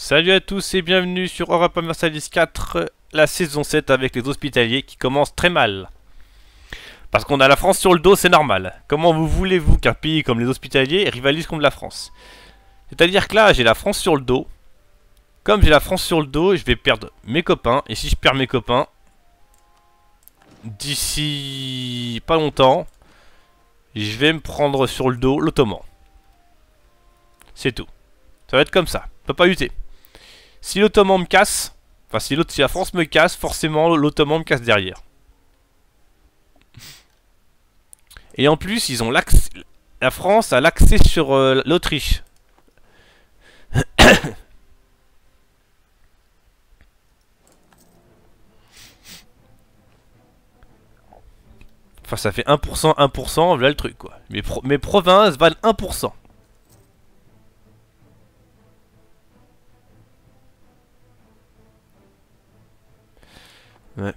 Salut à tous et bienvenue sur Europa Universalis 4, la saison 7 avec les hospitaliers qui commence très mal. Parce qu'on a la France sur le dos, c'est normal. Comment vous voulez-vous qu'un pays comme les hospitaliers rivalise contre la France? C'est-à-dire que là, j'ai la France sur le dos. Comme j'ai la France sur le dos, je vais perdre mes copains. Et si je perds mes copains, d'ici pas longtemps, je vais me prendre sur le dos l'Ottoman. C'est tout. Ça va être comme ça. On peut pas lutter. Si l'Ottoman me casse, enfin si la France me casse, forcément l'Ottoman me casse derrière. Et en plus, ils ont l'accès. La France a l'accès sur l'Autriche. Enfin, ça fait 1%, 1%, voilà le truc quoi. Mes provinces valent 1%. Ouais.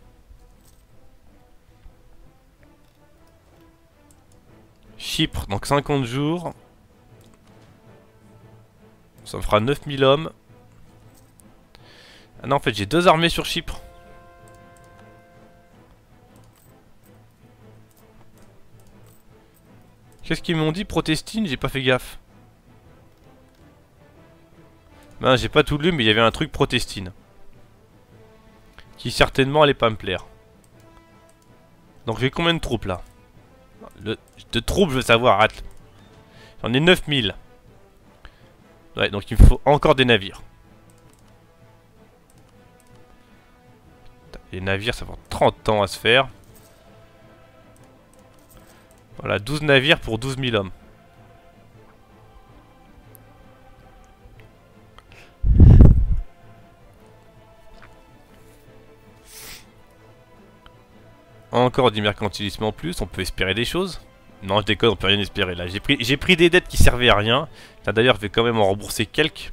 Chypre, donc 50 jours. Ça me fera 9000 hommes. Ah non, en fait, j'ai deux armées sur Chypre. Qu'est-ce qu'ils m'ont dit, Protestine? J'ai pas fait gaffe. Ben, j'ai pas tout lu, mais il y avait un truc Protestine. Qui certainement allait pas me plaire. Donc j'ai combien de troupes là? De troupes, je veux savoir. J'en ai 9000. Ouais, donc il me faut encore des navires. Les navires, ça va prendre 30 ans à se faire. Voilà, 12 navires pour 12 000 hommes. Encore du mercantilisme en plus, on peut espérer des choses. Non, je déconne, on peut rien espérer là. J'ai pris des dettes qui servaient à rien. D'ailleurs, je vais quand même en rembourser quelques.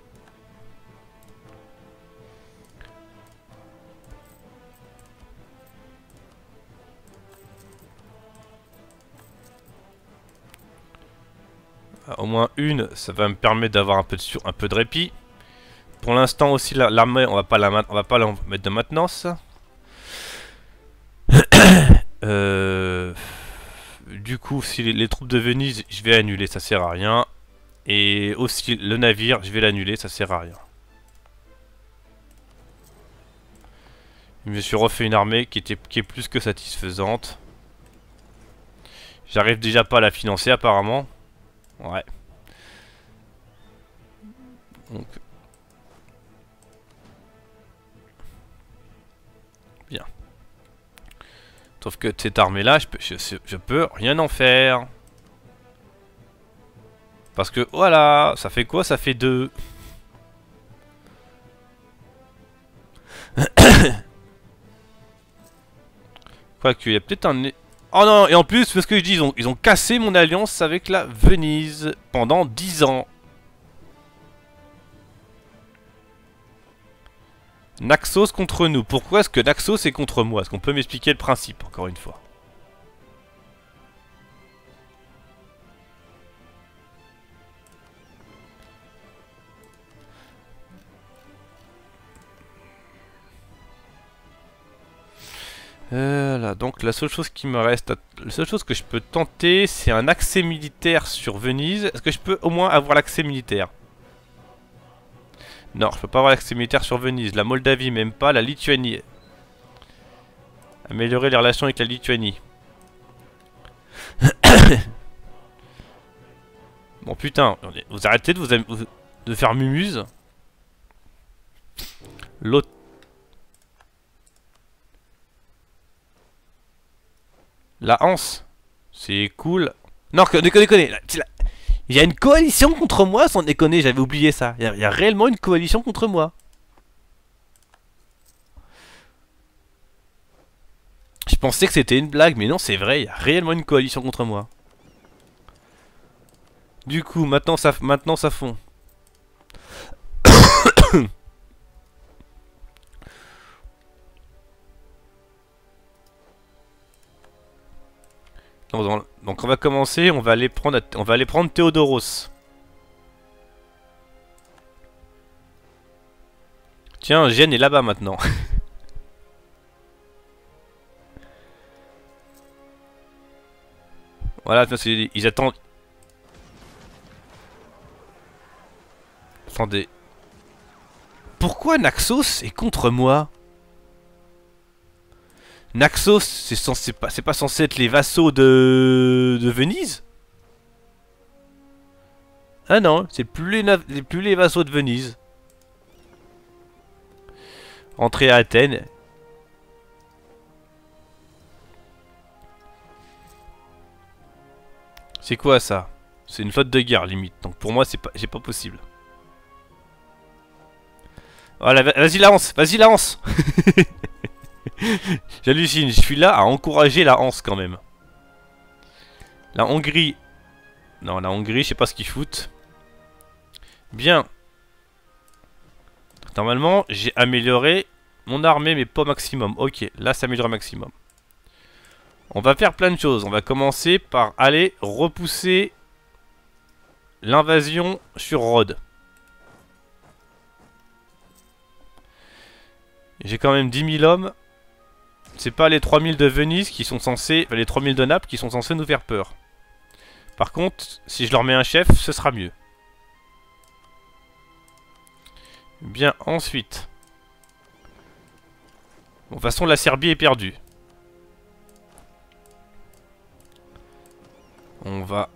Au moins une, ça va me permettre d'avoir un peu de répit. Pour l'instant aussi, l'armée, on va pas la mettre de maintenance. Du coup, si les troupes de Venise, je vais annuler, ça sert à rien. Et aussi le navire, je vais l'annuler, ça sert à rien. Je me suis refait une armée qui est plus que satisfaisante. J'arrive déjà pas à la financer apparemment. Ouais. Donc. Bien. Sauf que cette armée là, je peux rien en faire. Parce que voilà, ça fait quoi? Ça fait 2. Quoique, il y a peut-être un... Oh non, et en plus, ce que je dis, ils ont cassé mon alliance avec la Venise pendant 10 ans. Naxos contre nous. Pourquoi est-ce que Naxos est contre moi? Est-ce qu'on peut m'expliquer le principe, encore une fois? Là, donc la seule chose qui me reste, la seule chose que je peux tenter, c'est un accès militaire sur Venise. Est-ce que je peux au moins avoir l'accès militaire? Non, je peux pas avoir l'accès militaire sur Venise. La Moldavie, même pas. La Lituanie. Améliorer les relations avec la Lituanie. Bon putain, vous arrêtez de faire mumuse. L'autre. La Hanse. C'est cool. Non, déconne. Il y a une coalition contre moi, sans déconner, j'avais oublié ça. Il y a réellement une coalition contre moi. Je pensais que c'était une blague, mais non, c'est vrai, il y a réellement une coalition contre moi. Du coup, maintenant ça fond. Donc on va commencer, on va aller prendre Théodoros. Tiens, Gênes est là-bas maintenant. Voilà, ils attendent. Attendez. Pourquoi Naxos est contre moi? Naxos, c'est pas censé être les vassaux de Venise? Ah non, c'est plus les vassaux de Venise. Entrée à Athènes. C'est quoi ça? C'est une flotte de guerre limite. Donc pour moi c'est pas possible. Voilà, vas-y lance, vas-y lance. J'hallucine, je suis là à encourager la Hanse quand même. La Hongrie. Non, la Hongrie, je sais pas ce qu'ils foutent. Bien. Normalement, j'ai amélioré mon armée, mais pas maximum. Ok, là, ça améliore maximum. On va faire plein de choses. On va commencer par aller repousser l'invasion sur Rhodes. J'ai quand même 10 000 hommes. C'est pas les 3000 de Venise qui sont censés... Enfin, les 3000 de Naples qui sont censés nous faire peur. Par contre, si je leur mets un chef, ce sera mieux. Bien, ensuite. Bon, de toute façon, la Serbie est perdue. On va...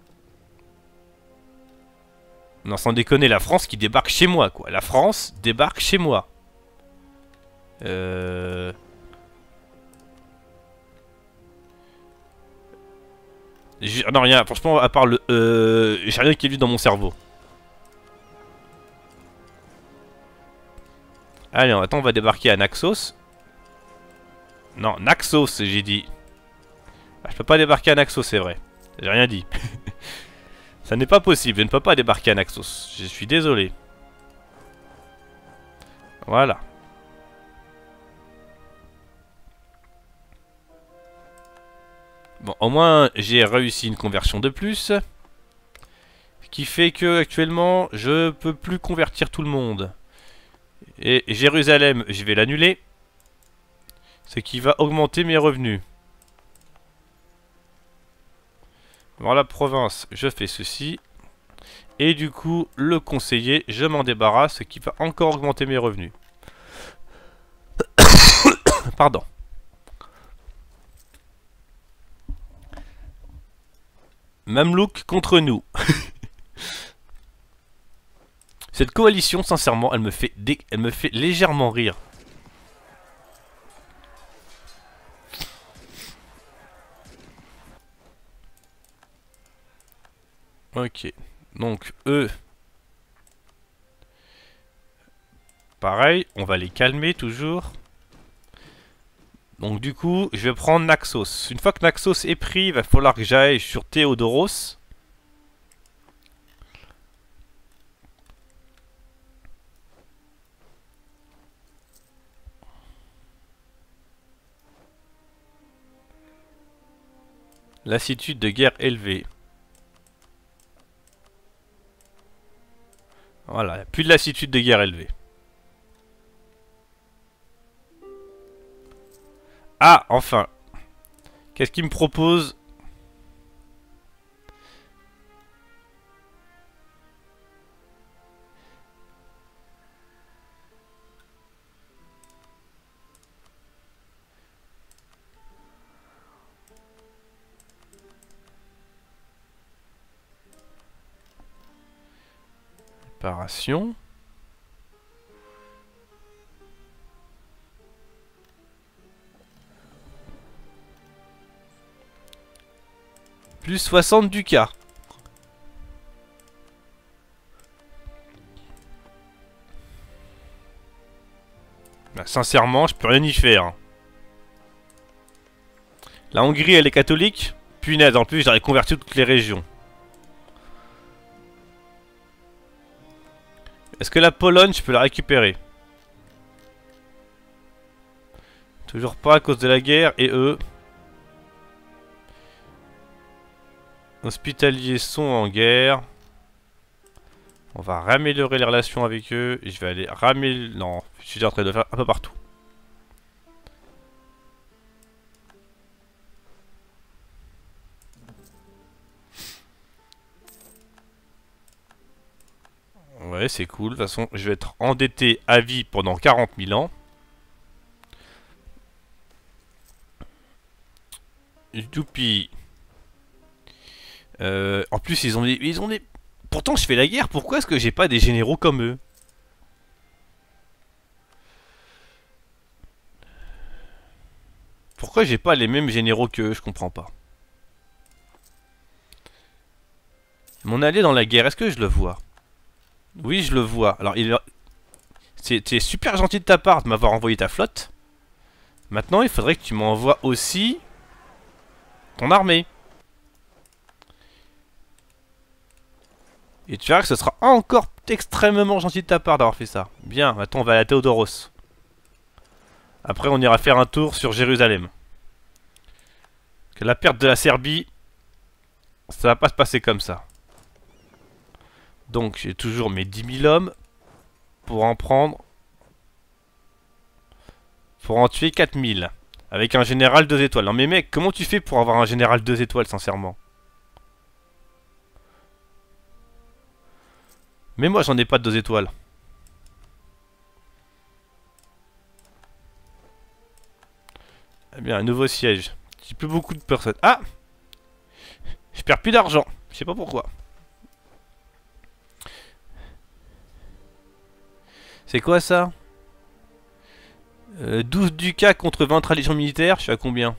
Non, sans déconner, la France qui débarque chez moi, quoi. La France débarque chez moi. Non, rien, franchement, à part le... j'ai rien qui est vu dans mon cerveau. Allez, attends, on va débarquer à Naxos. Non, Naxos, j'ai dit. Ah, je peux pas débarquer à Naxos, c'est vrai. J'ai rien dit. Ça n'est pas possible, je ne peux pas débarquer à Naxos. Je suis désolé. Voilà. Bon, au moins, j'ai réussi une conversion de plus. Ce qui fait que, actuellement, je peux plus convertir tout le monde. Et Jérusalem, je vais l'annuler. Ce qui va augmenter mes revenus. Voilà, province, je fais ceci. Et du coup, le conseiller, je m'en débarrasse, ce qui va encore augmenter mes revenus. Pardon. Mamelouk contre nous. Cette coalition, sincèrement, elle me fait légèrement rire. Ok. Donc, eux... Pareil, on va les calmer toujours. Donc du coup, je vais prendre Naxos. Une fois que Naxos est pris, il va falloir que j'aille sur Théodoros. Lassitude de guerre élevée. Voilà, plus de lassitude de guerre élevée. Ah, enfin. Qu'est-ce qu'il me propose? Réparation. Plus 60 ducats. Bah, sincèrement, je peux rien y faire. La Hongrie, elle est catholique. Punaise, en plus, j'aurais converti toutes les régions. Est-ce que la Pologne, je peux la récupérer? Toujours pas à cause de la guerre. Et eux... Hospitaliers sont en guerre. On va réaméliorer les relations avec eux. Et je vais aller raméliorer... Non, je suis en train de le faire un peu partout. Ouais, c'est cool. De toute façon, je vais être endetté à vie pendant 40 000 ans. Youpi. En plus, ils ont des... Pourtant, je fais la guerre. Pourquoi est-ce que j'ai pas des généraux comme eux? Pourquoi j'ai pas les mêmes généraux qu'eux? Je comprends pas. Mon allié dans la guerre, est-ce que je le vois? Oui, je le vois. Alors, c'est super gentil de ta part de m'avoir envoyé ta flotte. Maintenant, il faudrait que tu m'envoies aussi ton armée. Et tu verras que ce sera encore extrêmement gentil de ta part d'avoir fait ça. Bien, maintenant on va à Théodoros. Après, on ira faire un tour sur Jérusalem. Que la perte de la Serbie, ça va pas se passer comme ça. Donc, j'ai toujours mes 10 000 hommes pour en prendre... Pour en tuer 4 000. Avec un général 2 étoiles. Non mais mec, comment tu fais pour avoir un général 2 étoiles, sincèrement? Mais moi, j'en ai pas de 2 étoiles. Eh bien, un nouveau siège. J'ai plus beaucoup de personnes. Ah! Je perds plus d'argent. Je sais pas pourquoi. C'est quoi ça? 12 ducats contre 20 traditions militaires. Je suis à combien?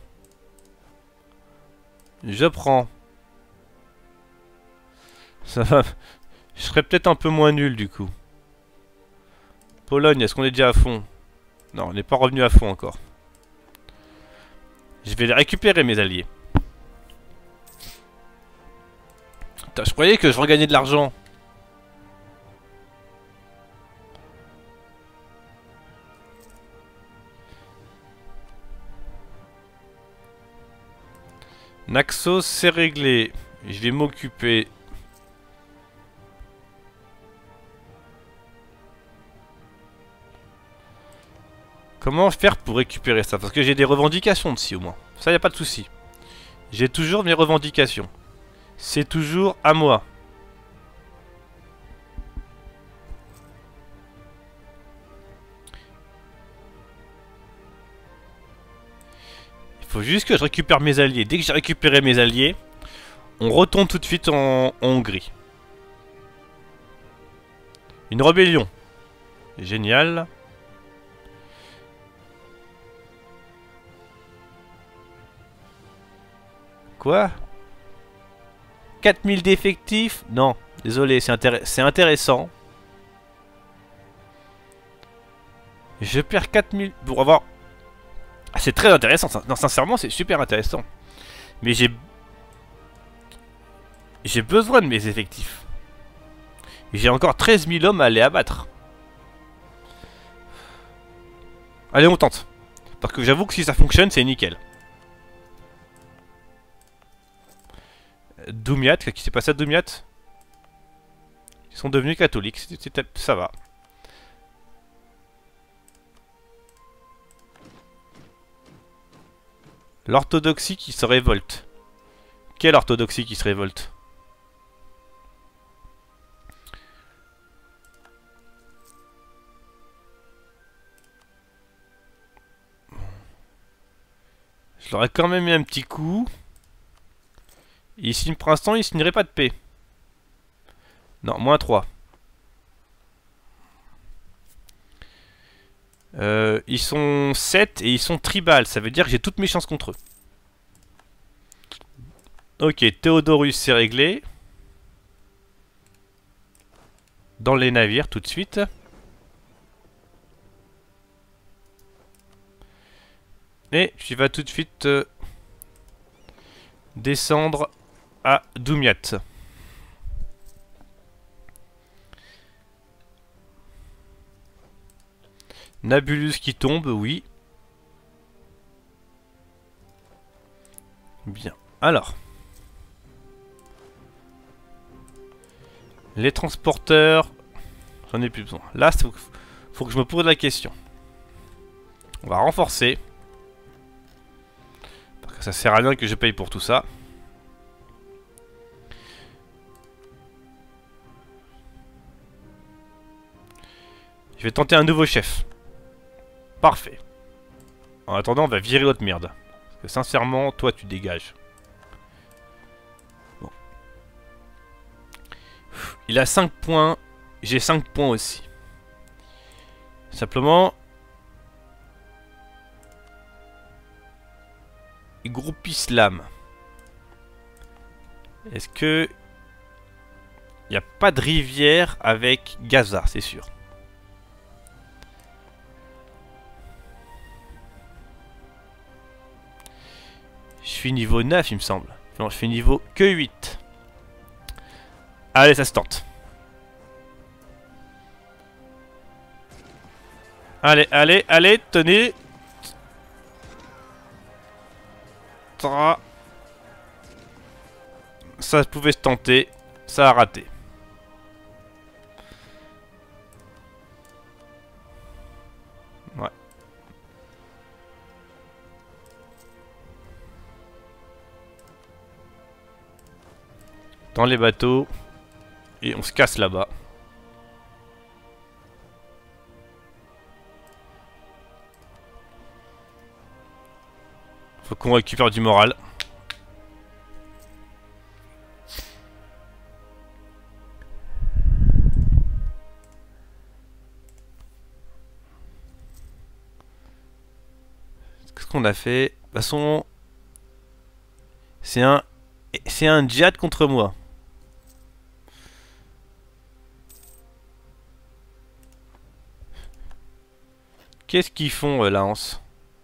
Je prends. Ça va. Je serais peut-être un peu moins nul du coup. Pologne, est-ce qu'on est déjà à fond? Non, on n'est pas revenu à fond encore. Je vais les récupérer, mes alliés. Putain, je croyais que je regagnais de l'argent. Naxos, c'est réglé. Je vais m'occuper. Comment faire pour récupérer ça? Parce que j'ai des revendications dessus au moins. Ça, y a pas de souci. J'ai toujours mes revendications. C'est toujours à moi. Il faut juste que je récupère mes alliés. Dès que j'ai récupéré mes alliés, on retourne tout de suite en Hongrie. Une rébellion. Génial. Quoi? 4000 d'effectifs? Non, désolé, c'est intéressant. Je perds 4000 pour avoir... Ah, c'est très intéressant, non, sincèrement c'est super intéressant. Mais j'ai besoin de mes effectifs. J'ai encore 13 000 hommes à aller abattre. Allez, on tente. Parce que j'avoue que si ça fonctionne, c'est nickel. Doumiat, qu'est-ce qui s'est passé à Doumiat? Ils sont devenus catholiques, ça va. L'orthodoxie qui se révolte. Quelle orthodoxie qui se révolte? Je leur ai quand même mis un petit coup. Ici, pour l'instant, ils signeraient pas de paix. Non, moins 3. Ils sont 7 et ils sont tribal. Ça veut dire que j'ai toutes mes chances contre eux. Ok, Théodorus, c'est réglé. Dans les navires, tout de suite. Et tu vas tout de suite descendre à Doumiat. Nabulus qui tombe, oui. Bien. Alors. Les transporteurs, j'en ai plus besoin. Là, faut que je me pose la question. On va renforcer. Parce que ça sert à rien que je paye pour tout ça. Je vais tenter un nouveau chef. Parfait. En attendant, on va virer l'autre merde. Parce que sincèrement, toi, tu dégages. Bon. Il a 5 points. J'ai 5 points aussi. Simplement... Groupe Islam. Est-ce que... Il n'y a pas de rivière avec Gaza, c'est sûr. Je suis niveau 9, il me semble. Non, je suis niveau que 8. Allez, ça se tente. Allez, allez, allez, tenez. Ça pouvait se tenter. Ça a raté. Ouais. Dans les bateaux. Et on se casse là-bas. Faut qu'on récupère du moral. Qu'est-ce qu'on a fait? De toute façon... C'est un djihad contre moi. Qu'est-ce qu'ils font, la Hanse?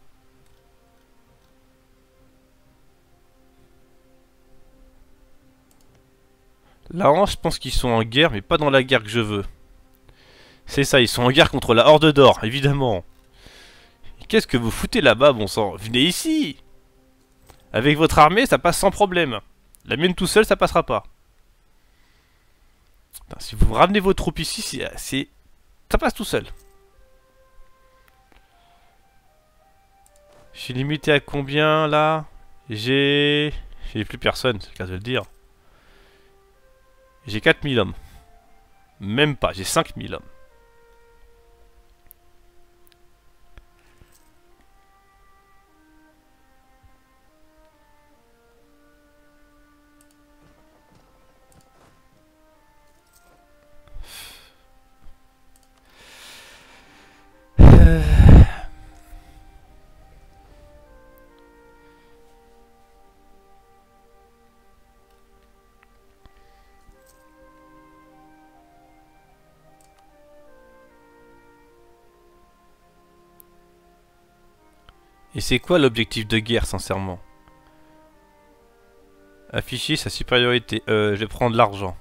La Hanse, je pense qu'ils sont en guerre, mais pas dans la guerre que je veux. C'est ça, ils sont en guerre contre la Horde d'Or, évidemment. Qu'est-ce que vous foutez là-bas, bon sang? Venez ici! Avec votre armée, ça passe sans problème. La mienne tout seul, ça passera pas. Putain, si vous ramenez vos troupes ici, ça passe tout seul. Je suis limité à combien, là? J'ai plus personne, c'est le cas de le dire. J'ai 4000 hommes. Même pas, j'ai 5000 hommes. Et c'est quoi l'objectif de guerre, sincèrement? Afficher sa supériorité. Je vais prendre l'argent.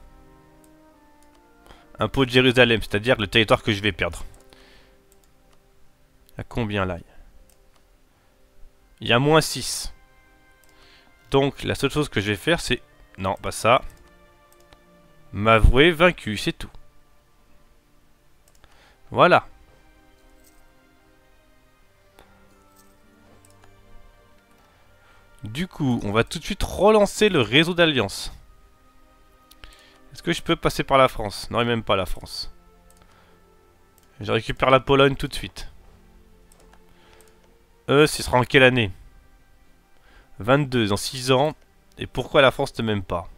Impôt de Jérusalem, c'est-à-dire le territoire que je vais perdre. À combien là? Il y a moins 6. Donc la seule chose que je vais faire, c'est... Non, pas ça. M'avouer vaincu, c'est tout. Voilà. Du coup, on va tout de suite relancer le réseau d'alliance. Est-ce que je peux passer par la France? Non, et même pas la France. Je récupère la Pologne tout de suite. Ce sera en quelle année? 22, dans 6 ans. Et pourquoi la France ne m'aime pas?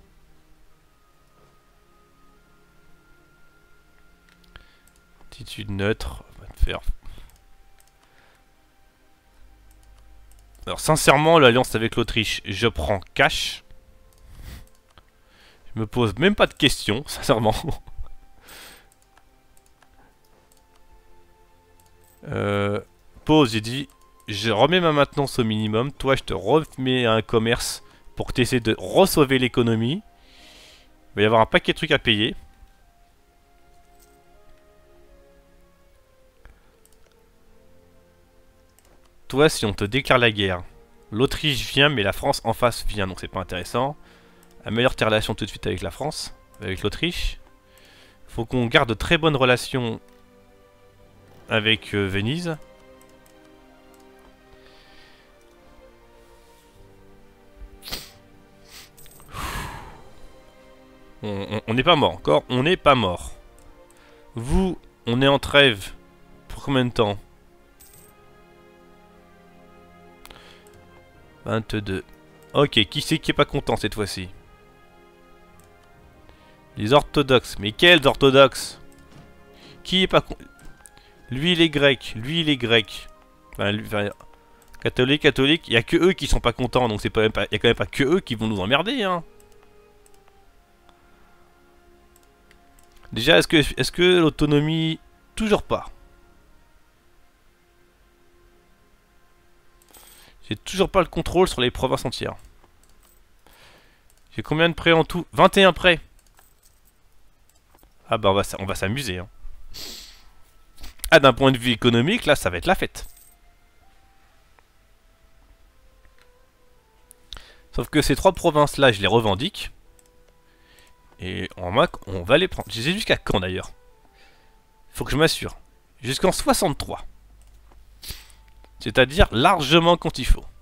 Attitude neutre. On va faire... Alors sincèrement, l'alliance avec l'Autriche, je prends cash. Je me pose même pas de questions, sincèrement. Pause, j'ai dit, je remets ma maintenance au minimum. Toi, je te remets un commerce pour que tu essaies de re-sauver l'économie. Il va y avoir un paquet de trucs à payer. Toi, si on te déclare la guerre, l'Autriche vient, mais la France en face vient, donc c'est pas intéressant. Améliore tes relations tout de suite avec la France, avec l'Autriche. Faut qu'on garde de très bonnes relations avec Venise. On n'est pas mort encore, on n'est pas mort. Vous, on est en trêve. Pour combien de temps? 22. Ok, qui c'est qui est pas content cette fois-ci? Les orthodoxes. Mais quels orthodoxes? Qui est pas content? Lui il est grec, lui il est grec. Enfin, catholique, il y a que eux qui sont pas contents, donc c'est pas même pas, y a quand même pas que eux qui vont nous emmerder, hein. Déjà, est-ce que l'autonomie, toujours pas. J'ai toujours pas le contrôle sur les provinces entières. J'ai combien de prêts en tout? 21 prêts. Ah bah on va s'amuser, hein. Ah, d'un point de vue économique, là, ça va être la fête. Sauf que ces 3 provinces-là, je les revendique. Et en Mac, on va les prendre. Je les ai jusqu'à quand, d'ailleurs? Faut que je m'assure. Jusqu'en 63. C'est-à-dire largement quand il faut.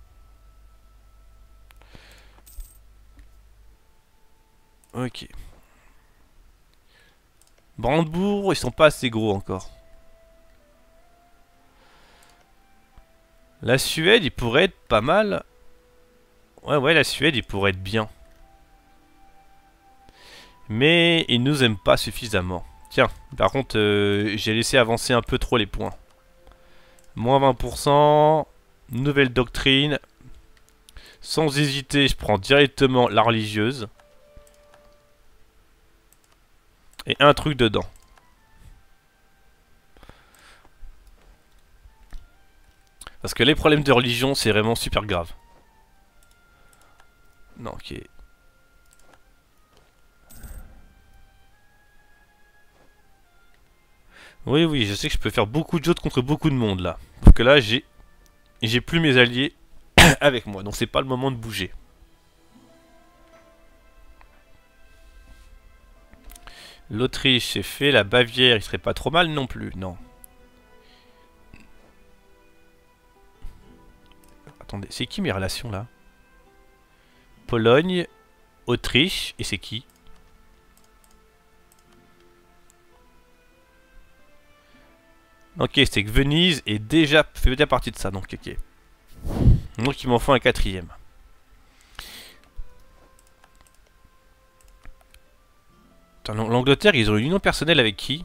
Ok. Brandebourg, ils sont pas assez gros encore. La Suède, il pourrait être pas mal. Ouais, la Suède, il pourrait être bien. Mais ils nous aiment pas suffisamment. Tiens, par contre, j'ai laissé avancer un peu trop les points. Moins 20%. Nouvelle doctrine. Sans hésiter, je prends directement la religieuse. Et un truc dedans. Parce que les problèmes de religion, c'est vraiment super grave. Non, ok. Oui, je sais que je peux faire beaucoup de jeux contre beaucoup de monde là. Parce que là, j'ai plus mes alliés avec moi. Donc c'est pas le moment de bouger. L'Autriche, c'est fait. La Bavière, il serait pas trop mal non plus. Non. Attendez, c'est qui mes relations là? Pologne, Autriche, et c'est qui? Ok, c'est que Venise est fait déjà partie de ça, donc ok. Donc il m'en faut un 4ème. L'Angleterre, ils ont une union personnelle avec qui?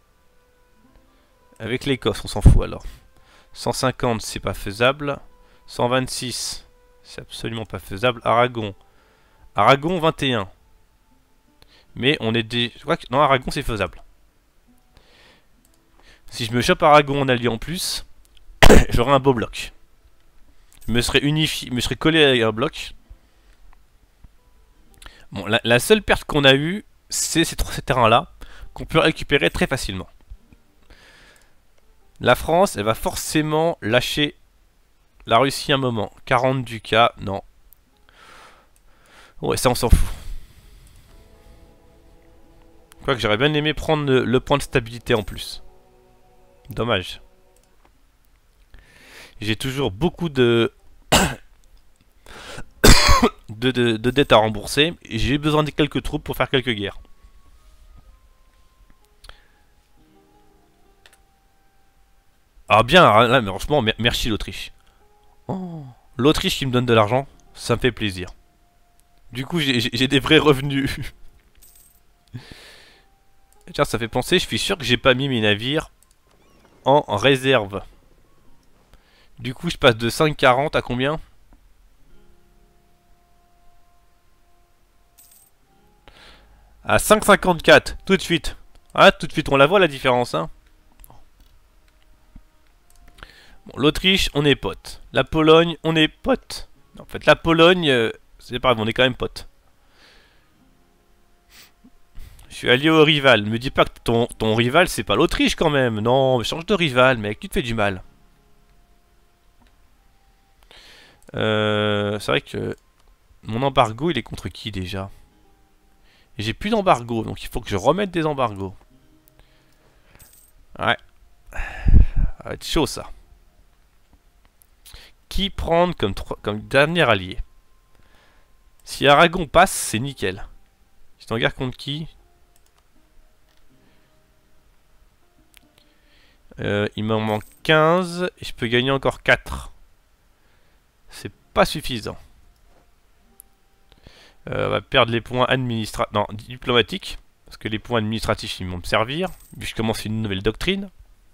Avec l'Écosse, on s'en fout alors. 150, c'est pas faisable. 126, c'est absolument pas faisable. Aragon. Aragon 21. Mais on est des... Je crois que... Non, Aragon c'est faisable. Si je me chope Aragon en allié en plus, j'aurai un beau bloc. Je me serais unifié, me serais collé avec un bloc. Bon, la seule perte qu'on a eue, c'est ces terrains-là, qu'on peut récupérer très facilement. La France, elle va forcément lâcher la Russie un moment. 40 ducats, non. Ouais, ça on s'en fout. Quoique j'aurais bien aimé prendre le point de stabilité en plus. Dommage. J'ai toujours beaucoup de... de dettes à rembourser. Et j'ai besoin de quelques troupes pour faire quelques guerres. Ah bien, là, mais franchement, merci l'Autriche. Oh. L'Autriche qui me donne de l'argent, ça me fait plaisir. Du coup, j'ai des vrais revenus. Tiens, ça fait penser, je suis sûr que j'ai pas mis mes navires en réserve. Du coup, je passe de 5,40 à combien? À 5,54, tout de suite. Ah, tout de suite, on la voit la différence, hein. Bon, l'Autriche, on est potes. La Pologne, on est potes. En fait, la Pologne, c'est pas grave, on est quand même potes. Je suis allié au rival. Ne me dis pas que ton rival, c'est pas l'Autriche quand même. Non, mais change de rival, mec, tu te fais du mal. C'est vrai que mon embargo, il est contre qui déjà? Et j'ai plus d'embargo, donc il faut que je remette des embargos. Ouais. Ça va être chaud ça. Qui prendre comme dernier allié? Si Aragon passe, c'est nickel. Je suis en guerre contre qui? Il m'en manque 15 et je peux gagner encore 4. C'est pas suffisant. On va perdre les points diplomatiques. Parce que les points administratifs ils vont me servir. Vu que je commence une nouvelle doctrine.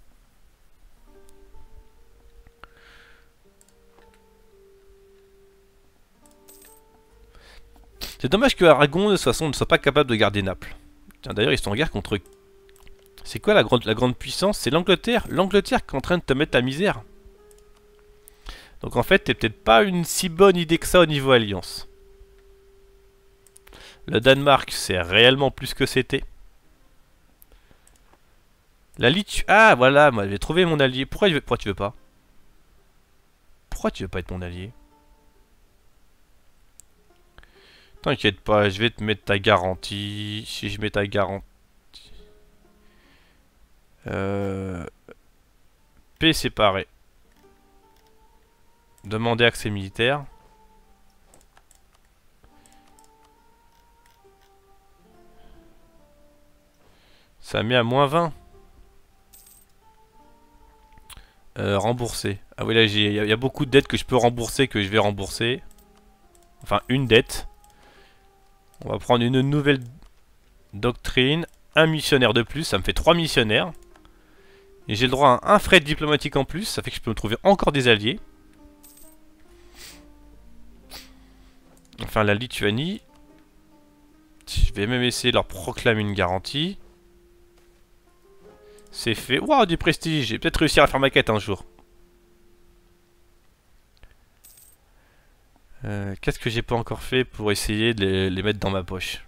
C'est dommage que Aragon de toute façon ne soit pas capable de garder Naples. D'ailleurs ils sont en guerre contre... C'est quoi la grande puissance? C'est l'Angleterre. L'Angleterre qui est en train de te mettre à misère. Donc en fait t'es peut-être pas une si bonne idée que ça au niveau alliance. Le Danemark c'est réellement plus que c'était. La Lituanie... Ah voilà, moi j'ai trouvé mon allié. Pourquoi tu veux pas? Pourquoi tu veux pas être mon allié? T'inquiète pas, je vais te mettre ta garantie. Si je mets ta garantie... Paix séparée. Demander accès militaire. Ça met à -20. Rembourser. Ah oui là il y a beaucoup de dettes que je peux rembourser, que je vais rembourser. Enfin une dette. On va prendre une nouvelle doctrine. Un missionnaire de plus, ça me fait 3 missionnaires. Et j'ai le droit à un frais diplomatique en plus, ça fait que je peux me trouver encore des alliés. Enfin la Lituanie. Je vais même essayer de leur proclamer une garantie. C'est fait. Waouh, du prestige. J'ai peut-être réussi à faire ma quête un jour. Qu'est-ce que j'ai pas encore fait pour essayer de les mettre dans ma poche?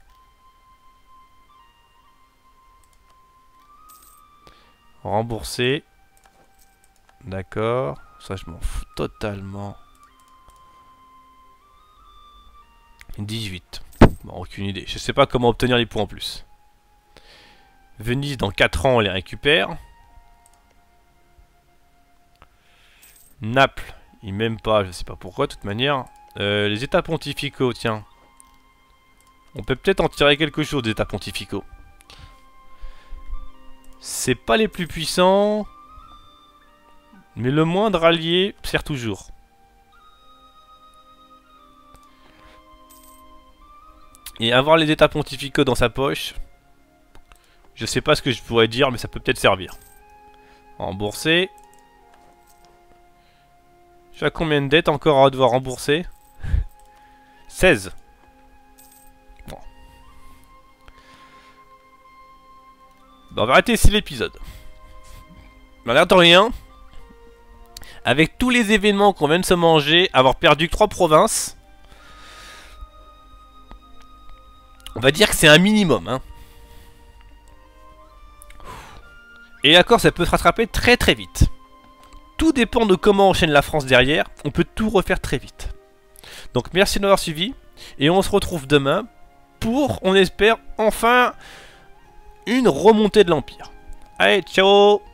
Rembourser. D'accord. Ça, je m'en fous totalement. 18. Bon, aucune idée. Je sais pas comment obtenir les points en plus. Venise, dans 4 ans, on les récupère. Naples, ils m'aiment pas, je sais pas pourquoi, de toute manière. Les états pontificaux, tiens. On peut peut-être en tirer quelque chose des états pontificaux. C'est pas les plus puissants. Mais le moindre allié sert toujours. Et avoir les états pontificaux dans sa poche... Je sais pas ce que je pourrais dire, mais ça peut peut-être servir. Rembourser. Je suis à combien de dettes encore à devoir rembourser? 16. Bon. Bon, on va arrêter ici l'épisode. Mais en attendant rien, avec tous les événements qu'on vient de se manger, avoir perdu que 3 provinces, on va dire que c'est un minimum, hein. Et d'accord, ça peut se rattraper très très vite. Tout dépend de comment enchaîne la France derrière. On peut tout refaire très vite. Donc merci de m'avoir suivi. Et on se retrouve demain pour, on espère, enfin, une remontée de l'Empire. Allez, ciao!